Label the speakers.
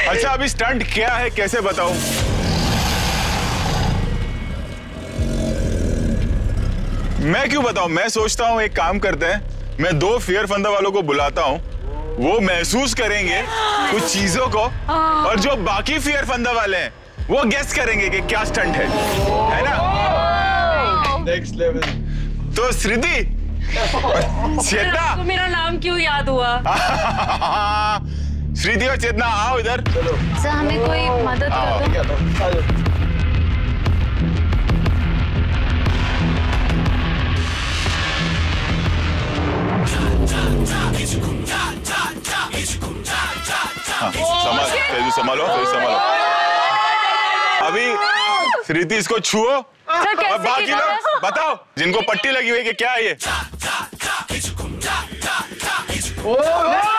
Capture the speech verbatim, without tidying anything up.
Speaker 1: अच्छा अभी स्टंट क्या है कैसे बताऊं? मैं क्यों बताऊं? मैं सोचता हूं एक काम करते हैं, मैं दो फियर फंदा वालों को बुलाता हूं, वो महसूस करेंगे कुछ चीजों को, और जो बाकी फियर फंदा वाले हैं वो गेस करेंगे कि क्या स्टंट है, है ना? Next level. तो श्रुति, चेतना,
Speaker 2: तो मेरा नाम क्यों याद हुआ?
Speaker 1: श्रुति और चेतना आओ इधर। चलो
Speaker 3: सर हमें कोई मदद कर दो।
Speaker 1: संभाल, तेजी संभालो, तेजी संभालो। अभी श्रुति इसको छुओ और बाकी लोग बताओ जिनको पट्टी लगी हुई है कि क्या है ये?